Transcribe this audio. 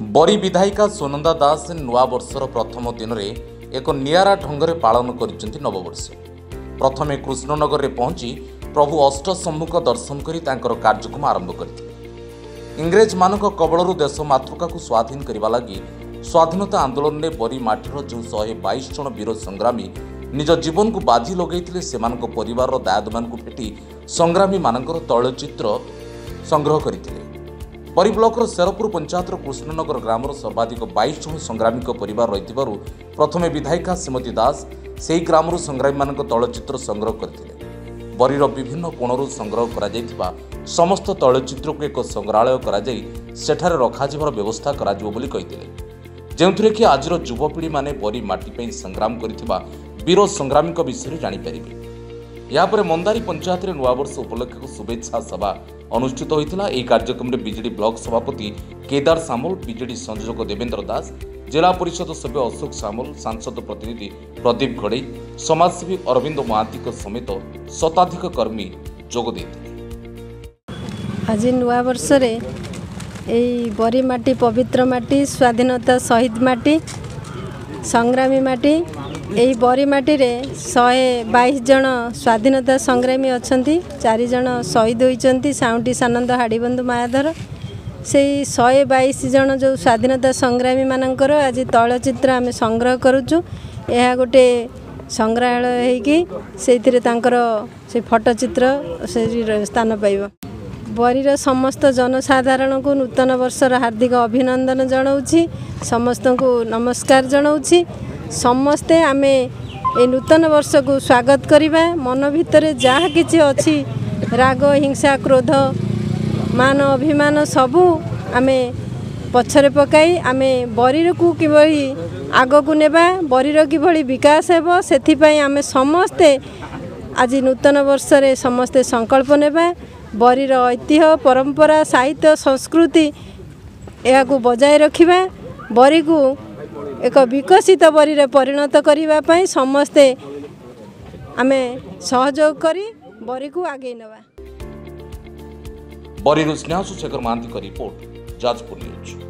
बरी विधायिका सुनंदा दास नुआ वर्षर प्रथम दिन में एक नियारा ढंग पालन कर नववर्ष। प्रथमे कृष्णनगर में पहुंची प्रभु अष्टशंभुक दर्शन कर कार्यक्रम आरंभ करते। इंग्रेज मान कबलू देश मातृका को स्वाधीन करने लगी स्वाधीनता आंदोलन में बरी माटीर जो 122 जन वीर संग्रामी निज जीवन को बाजी लगे से परिवार दायद मान भेटी संग्रामी मानकर तैलचित्र संग्रह करते। बरी ब्लॉकर शेरपुर पंचायतर कृष्णनगर ग्रामर सर्वाधिक 22 जन संग्रामी परिवार रही प्रथमे विधायिका श्रीमती दास से ग्रामर संग्रामी मान तैलचित्र संग्रह करते। बरीर विभिन्न कोणरू संग्रह करा समस्त तैलचित्र को एक संग्रहालय कर रखार व्यवस्था करें आज युवपीढ़ी माने बरी माटी संग्राम कर वीर संग्रामी विषय जापर। यापर मंदारी पंचायत में नुआवर्ष उपलक्षे शुभेच्छा सभा अनुष्ठित होता। यह कार्यक्रम में बीजेडी ब्लॉक सभापति केदार सामल, बीजेडी संयोजक देवेंद्र दास, जिला परिषद सभ्य अशोक सामल, सांसद प्रतिनिधि प्रदीप घड़ई, समाजसेवी अरविंद महांती समेत शताधिक कर्मी जोग देते। आज नुआ वर्ष बरी माटी पवित्र माटी स्वाधीनता शहीद माटी संग्रामी माटी यही बरी माटी रे 122 जन स्वाधीनता संग्रामी अच्छा 4 जन शहीद होती साउंटी सानंद हाड़ीबंधु मायाधर से 122 जन जो स्वाधीनता संग्रामी मानकर आज तैलचित्र आम संग्रह करुचु। यह गोटे संग्रहालय से फोटोचित्र से स्थान पाइब। बरीर समस्त जनसाधारण को नूतन वर्षर हार्दिक अभिनंदन जनाऊँगी, समस्त को नमस्कार जनाऊँगी। समस्ते आमे ए नूतन वर्ष को स्वागत करिबा। मन भितर जहाँ किछि अछि राग हिंसा क्रोध मान अभिमान सबू आमे पछरे पकाई आमे बरीर को किभली आग को नेबा, बरीर किभली विकास हेबो सेथिपई आमे समस्ते आज नूतन वर्ष रे समस्ते संकल्प नेबा। बरीर ऐतिह्य परंपरा साहित्य संस्कृति या को बजाय रखिबा। बरी को एक विकसित बरी रे परिणत करने समस्ते आमे सहयोग करी बरी को आगे नवा। बरी स्नेहासु शेखर महांती का रिपोर्ट, जाजपुर न्यूज।